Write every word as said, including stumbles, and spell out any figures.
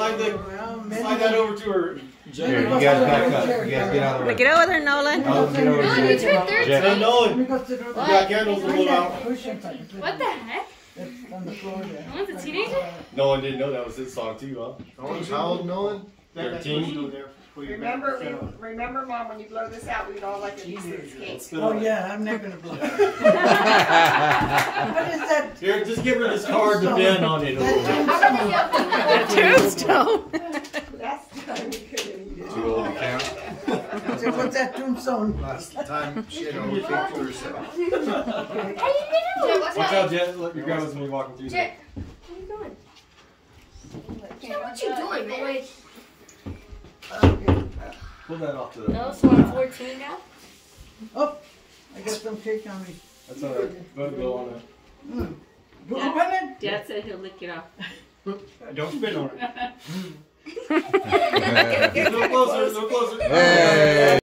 slide that, slide that over to her. Here, you guys back up. You guys get out of the way. Get over there, Nolan. Nolan, get over No, there. you turned thirteen. Hey, Nolan. We got candles to blow out. What the heck? On the floor there. No one's a teenager? Nolan didn't know that was his song too, huh? How old, Nolan? thirteen. Remember, we, remember, Mom, when you blow this out, we'd all like a piece of this cake. Oh yeah, I'm not gonna blow. What is that? Here, just give her this card to bend on it a little bit. Tombstone. Last time we couldn't eat it. Too old to count. So what's that tombstone? Last time she had only cake to herself. How you doing? Watch out, Jet. Let your grandma's gonna be walking through there. Jet, what are you doing? Jet, what you doing, man? Pull that off the. No, so I'm fourteen now? Oh, I got some cake on me. That's alright. Go ahead and blow on it. Mm. Go open it. Dad said he'll lick it off. Don't spit on it. A little closer, a little closer. Hey.